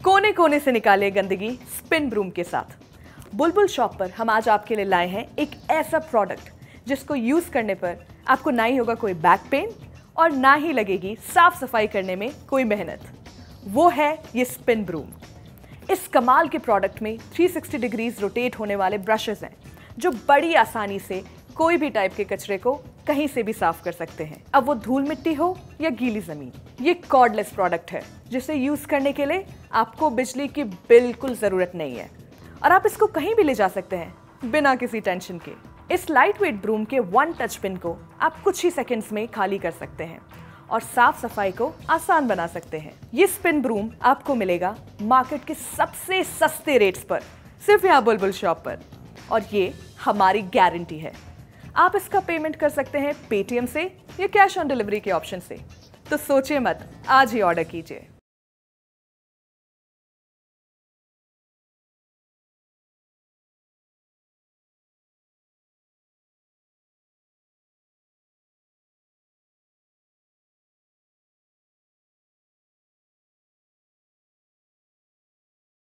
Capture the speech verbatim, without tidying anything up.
कोने कोने से निकाले गंदगी स्पिन ब्रूम के साथ। बुलबुल शॉप पर हम आज आपके लिए लाए हैं एक ऐसा प्रोडक्ट जिसको यूज करने पर आपको ना ही होगा कोई बैक पेन और ना ही लगेगी साफ सफाई करने में कोई मेहनत। वो है ये स्पिन ब्रूम। इस कमाल के प्रोडक्ट में तीन सौ साठ डिग्रीज रोटेट होने वाले ब्रशेस हैं जो बड़ी आसानी से कोई भी टाइप के कचरे को कहीं से भी साफ कर सकते हैं, अब वो धूल मिट्टी हो या गीली जमीन। ये कॉर्डलेस प्रोडक्ट है जिसे यूज करने के लिए आपको बिजली की बिल्कुल जरूरत नहीं है और आप इसको कहीं भी ले जा सकते हैं बिना किसी टेंशन के। इस लाइट वेट ब्रूम के वन टच पिन को आप कुछ ही सेकंड्स में खाली कर सकते हैं और साफ सफाई को आसान बना सकते हैं। ये स्पिन ब्रूम आपको मिलेगा मार्केट के सबसे सस्ते रेट्स पर, सिर्फ यहाँ बुलबुल शॉप पर, और ये हमारी गारंटी है। आप इसका पेमेंट कर सकते हैं पेटीएम से या कैश ऑन डिलीवरी के ऑप्शन से। तो सोचिए मत, आज ही ऑर्डर कीजिए।